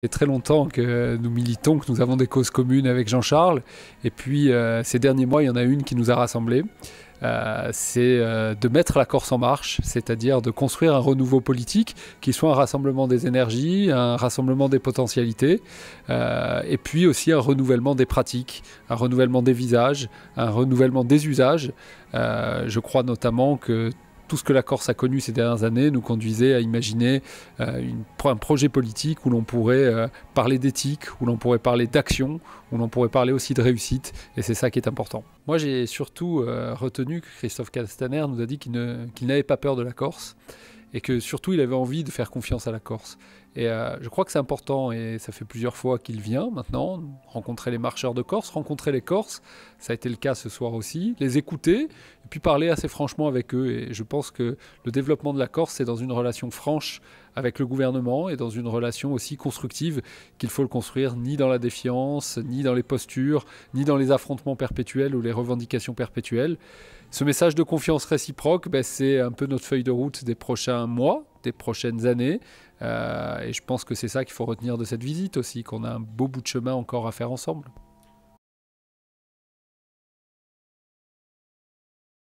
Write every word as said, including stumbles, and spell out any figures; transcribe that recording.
Ça fait très longtemps que nous militons, que nous avons des causes communes avec Jean-Charles. Et puis, euh, ces derniers mois, il y en a une qui nous a rassemblés. Euh, c'est euh, de mettre la Corse en marche, c'est-à-dire de construire un renouveau politique qui soit un rassemblement des énergies, un rassemblement des potentialités, euh, et puis aussi un renouvellement des pratiques, un renouvellement des visages, un renouvellement des usages. Euh, je crois notamment que tout ce que la Corse a connu ces dernières années nous conduisait à imaginer euh, une, un projet politique où l'on pourrait euh, parler d'éthique, où l'on pourrait parler d'action, où l'on pourrait parler aussi de réussite, et c'est ça qui est important. Moi, j'ai surtout euh, retenu que Christophe Castaner nous a dit qu'il ne, qu'il n'avait pas peur de la Corse, et que surtout il avait envie de faire confiance à la Corse. Et euh, je crois que c'est important, et ça fait plusieurs fois qu'il vient maintenant, rencontrer les marcheurs de Corse, rencontrer les Corses, ça a été le cas ce soir aussi, les écouter, et puis parler assez franchement avec eux. Et je pense que le développement de la Corse, c'est dans une relation franche avec le gouvernement, et dans une relation aussi constructive qu'il faut le construire, ni dans la défiance, ni dans les postures, ni dans les affrontements perpétuels ou les revendications perpétuelles. Ce message de confiance réciproque, ben, c'est un peu notre feuille de route des prochains mois, des prochaines années. Euh, et je pense que c'est ça qu'il faut retenir de cette visite aussi, qu'on a un beau bout de chemin encore à faire ensemble.